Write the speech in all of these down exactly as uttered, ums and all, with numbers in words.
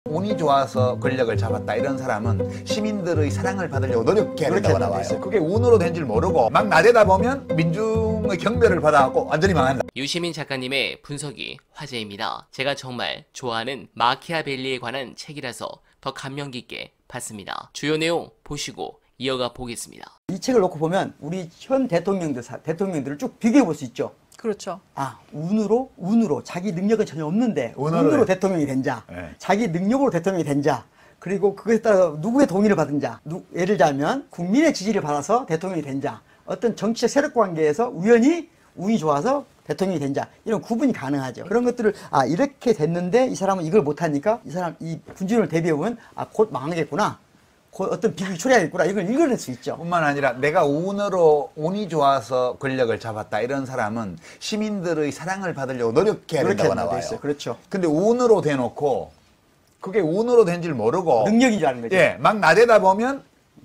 운이 좋아서 권력을 잡았다 이런 사람은 시민들의 사랑을 받으려고 노력해야 된다고 나와요. 그게 운으로 된 줄 모르고 막 나대다 보면 민중의 경배를 받아갖고 완전히 망한다. 유시민 작가님의 분석이 화제입니다. 제가 정말 좋아하는 마키아벨리에 관한 책이라서 더 감명 깊게 봤습니다. 주요 내용 보시고 이어가 보겠습니다. 이 책을 놓고 보면 우리 현 대통령들, 대통령들을 쭉 비교해 볼 수 있죠. 그렇죠. 아, 운으로, 운으로, 자기 능력은 전혀 없는데 운으로, 운으로 네. 대통령이 된 자, 네. 자기 능력으로 대통령이 된 자, 그리고 그것에 따라 누구의 동의를 받은 자, 누, 예를 들자면 국민의 지지를 받아서 대통령이 된 자, 어떤 정치적 세력 관계에서 우연히 운이 좋아서 대통령이 된 자, 이런 구분이 가능하죠. 그런 것들을 아 이렇게 됐는데 이 사람은 이걸 못하니까 이 사람 이 군주를 대비해보면 아 곧 망하겠구나. 곧 어떤 비극이 초래하겠구나. 이걸 읽어낼 수 있죠. 뿐만 아니라 내가 운으로 운이 좋아서 권력을 잡았다 이런 사람은 시민들의 사랑을 받으려고 노력해야 된다고 나와요. 있어요. 그렇죠. 근데 운으로 대놓고 그게 운으로 된 줄 모르고 능력인 줄 아는 거죠. 예, 막 나대다 보면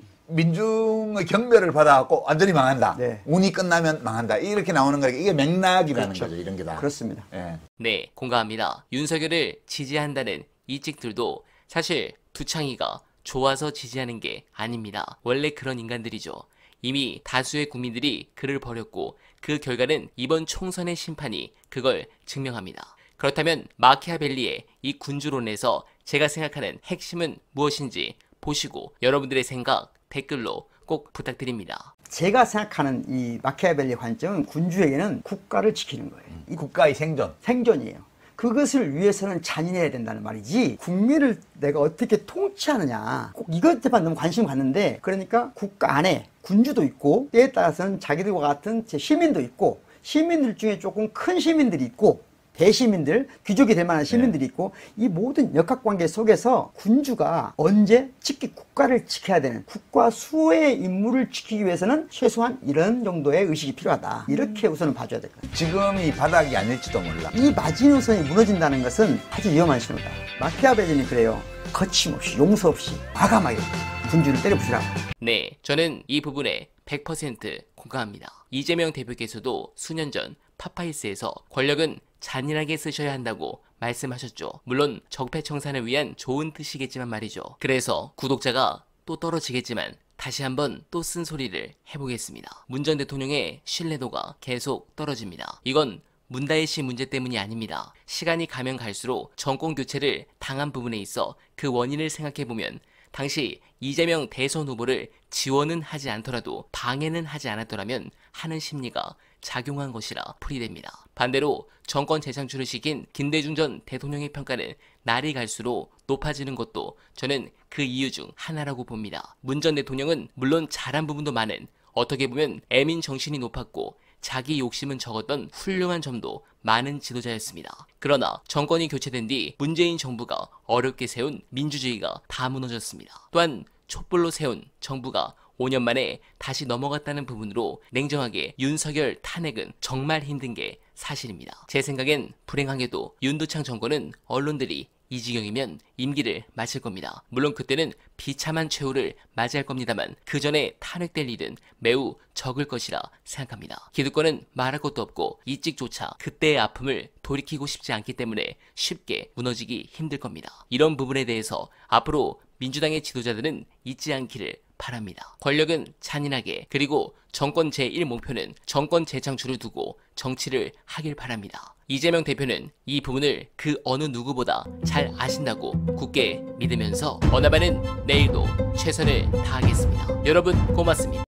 민중의 경배를 받아갖고 완전히 망한다. 네. 운이 끝나면 망한다. 이렇게 나오는 거니까 이게 맥락이라는 그렇죠. 거죠. 이런 게 다. 그렇습니다. 예. 네, 공감합니다. 윤석열을 지지한다는 이 찍들도 사실 두창이가 좋아서 지지하는 게 아닙니다. 원래 그런 인간들이죠. 이미 다수의 국민들이 그를 버렸고 그 결과는 이번 총선의 심판이 그걸 증명합니다. 그렇다면 마키아벨리의 이 군주론에서 제가 생각하는 핵심은 무엇인지 보시고 여러분들의 생각 댓글로 꼭 부탁드립니다. 제가 생각하는 이 마키아벨리 관점은 군주에게는 국가를 지키는 거예요. 이 국가의 생존. 생존이에요. 그것을 위해서는 잔인해야 된다는 말이지 국민을 내가 어떻게 통치하느냐 꼭 이것에만 너무 관심을 갖는데 그러니까 국가 안에 군주도 있고 때에 따라서는 자기들과 같은 시민도 있고 시민들 중에 조금 큰 시민들이 있고 대시민들, 귀족이 될 만한 시민들이 있고 이 모든 역학관계 속에서 군주가 언제 특히 국가를 지켜야 되는 국가 수호의 임무를 지키기 위해서는 최소한 이런 정도의 의식이 필요하다. 이렇게 우선은 봐줘야 될 것 같아요. 지금 이 바닥이 아닐지도 몰라. 이 마지노선이 무너진다는 것은 아주 위험한 신호다. 마키아벨리는 그래요. 거침없이 용서 없이 과감하게 군주를 때려부수라고. 네, 저는 이 부분에 백 퍼센트 공감합니다. 이재명 대표께서도 수년 전 파파이스에서 권력은 잔인하게 쓰셔야 한다고 말씀하셨죠. 물론 적폐청산을 위한 좋은 뜻이겠지만 말이죠. 그래서 구독자가 또 떨어지겠지만 다시 한번 또 쓴소리를 해보겠습니다. 문 전 대통령의 신뢰도가 계속 떨어집니다. 이건 문다혜 씨 문제 때문이 아닙니다. 시간이 가면 갈수록 정권 교체를 당한 부분에 있어 그 원인을 생각해보면 당시 이재명 대선 후보를 지원은 하지 않더라도 방해는 하지 않았더라면 하는 심리가 작용한 것이라 풀이됩니다. 반대로 정권 재창출을 시킨 김대중 전 대통령의 평가는 날이 갈수록 높아지는 것도 저는 그 이유 중 하나라고 봅니다. 문 전 대통령은 물론 잘한 부분도 많은 어떻게 보면 애민 정신이 높았고 자기 욕심은 적었던 훌륭한 점도 많은 지도자였습니다. 그러나 정권이 교체된 뒤 문재인 정부가 어렵게 세운 민주주의가 다 무너졌습니다. 또한 촛불로 세운 정부가 오 년 만에 다시 넘어갔다는 부분으로 냉정하게 윤석열 탄핵은 정말 힘든 게 사실입니다. 제 생각엔 불행하게도 윤두창 정권은 언론들이 이 지경이면 임기를 마칠 겁니다. 물론 그때는 비참한 최후를 맞이할 겁니다만 그 전에 탄핵될 일은 매우 적을 것이라 생각합니다. 기득권은 말할 것도 없고 이 찍조차 그때의 아픔을 돌이키고 싶지 않기 때문에 쉽게 무너지기 힘들 겁니다. 이런 부분에 대해서 앞으로 민주당의 지도자들은 잊지 않기를 바랍니다. 권력은 잔인하게 그리고 정권 제일 목표는 정권 재창출을 두고 정치를 하길 바랍니다. 이재명 대표는 이 부분을 그 어느 누구보다 잘 아신다고 굳게 믿으면서 어나바는 내일도 최선을 다하겠습니다. 여러분 고맙습니다.